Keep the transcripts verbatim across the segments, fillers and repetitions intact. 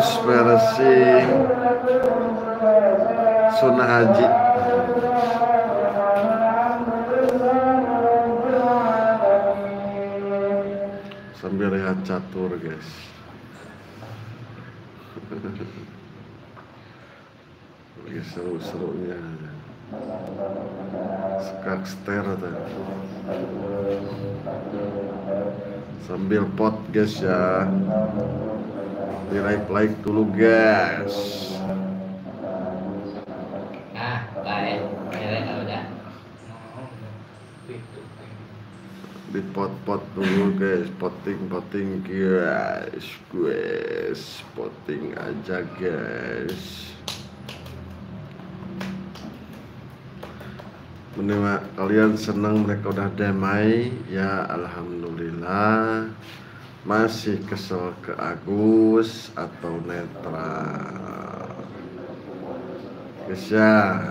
versi Sunnah Haji. Sambil lihat catur guys. Lagi seru-serunya skakster tuh. Sambil pot guys ya, di like like dulu guys. Ah, baik, keren udah. Di pot-pot dulu guys, potting-potting guys, guys, potting aja guys. Menima kalian senang mereka udah damai ya, alhamdulillah. Masih kesel ke Agus atau netral guys ya.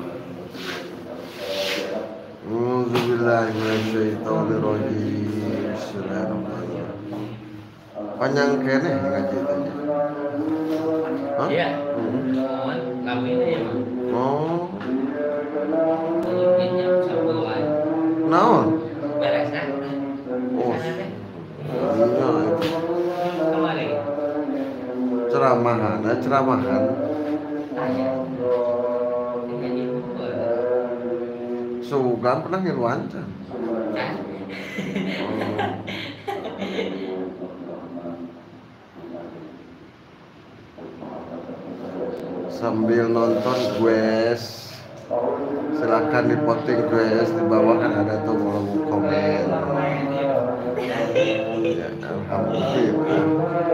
Alhamdulillahirrahmanirrahim. Bismillahirrahmanirrahim. Panjang kene ngaji tadi. Hah? Iya. Mohon kami ini emang. Oh. Mungkin jam sepuluhan. Naon? Beresnya. Oh. Iya itu. Kemarin. Ceramahan, nah, ceramahan. Tanya. Tinggal ibu. Sugan pernah ngeluancan. Kan? Sambil nonton guys, silakan di voting guys, di bawah kan ada tombol komen. Ya, alhamdulillah.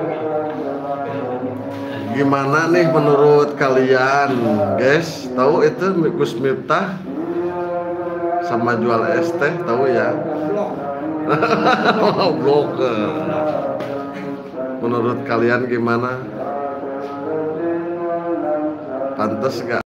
Gimana nih menurut kalian guys? Tahu itu Gus Miftah sama jual es teh, tahu ya? Blok. Menurut kalian gimana? Pantes gak?